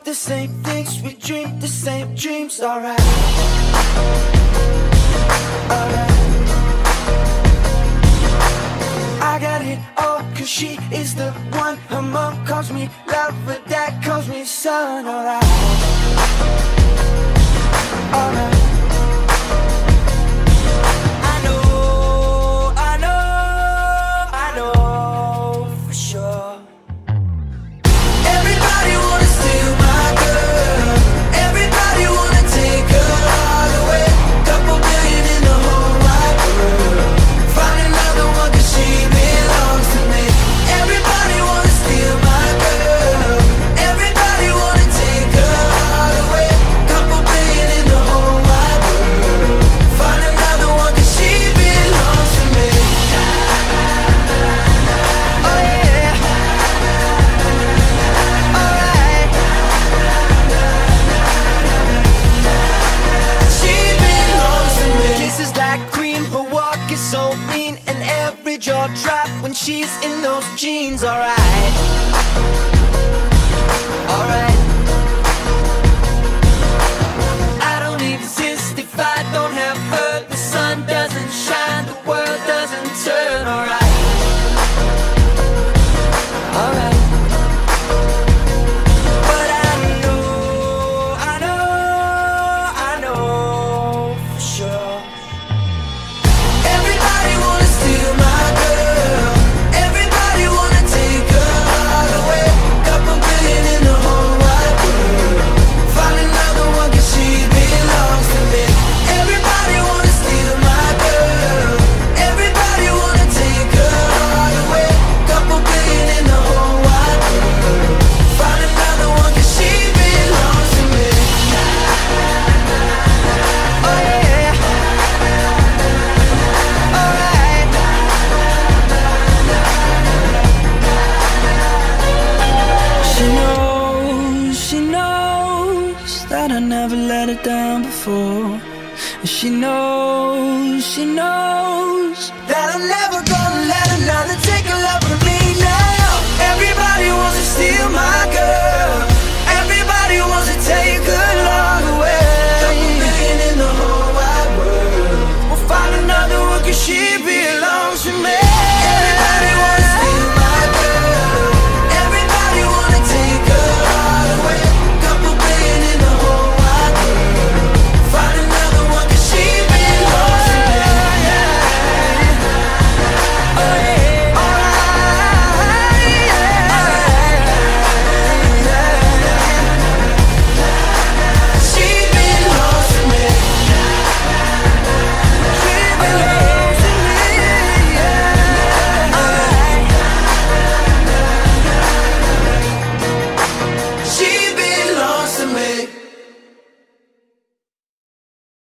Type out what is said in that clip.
the same things, we dream the same dreams. Alright, alright. I got it all, cause she is the one. Her mom calls me love, but dad calls me son. Alright, alright. So mean, and every jaw drop when she's in those jeans. Alright, alright. I don't exist if I don't have her. The sun doesn't shine, the world doesn't turn. Alright, alright. But I know for sure. That I never let her down before. And she knows that I'm never gonna let another take a love from me now. Everybody wants to steal my girl.